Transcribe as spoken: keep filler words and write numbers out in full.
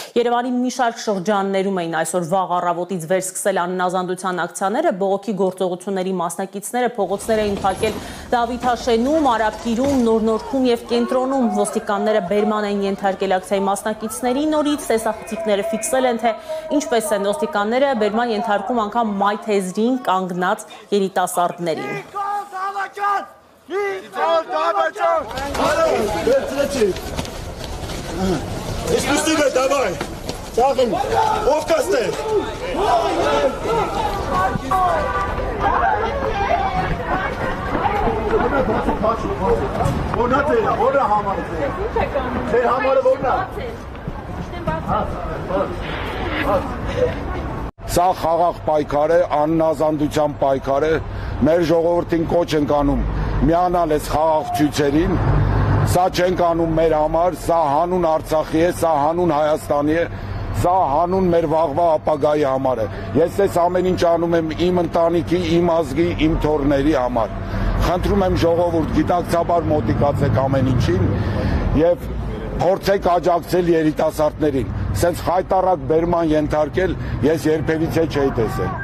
Երևանի մի շարք շրջաններում էին այսօր վաղ առավոտից վերսկսվել անհնազանդության ակցիաները, բողոքի գործողությունների մասնակիցները փողոցներ էին փակել Դավիթաշենում, Արաբկիրում, Նոր Նորքում եւ Կենտրոնում։ Ոստիկանները բերման էին ենթարկել ակցիայի մասնակիցների նորից, տեսախցիկները ֆիքսել են, թե ինչպես են ոստիկանները բերման ենթարկում անգամ մայթեզրին կանգնած երիտասարդներին։ Спустите, давай! Сахар! Овкасте! Սա խաղաղ պայքար է, անհնազանդության պայքար է, մեր ժողովրդին կոչ ենք անում միանալ այս խաղաղ ցույցերին, սա չենք անում մեր համար, սա հանուն Արցախի է, սա հանուն Հայաստանի է, սա հանուն մեր վաղվա ապագայի համար է։ Ես այս ամեն ինչ անում եմ իմ ընտանիքի, իմ ազգի, իմ թոռների համար։ Խնդրում եմ ժողովուրդ, գիտակցաբար մոտիկացեք ամեն ինչին եւ փորձեք աջակցել երիտասարդներին։ Սենց խայտառակ բերման ենթարկել ես երբևիցե չէի տեսել։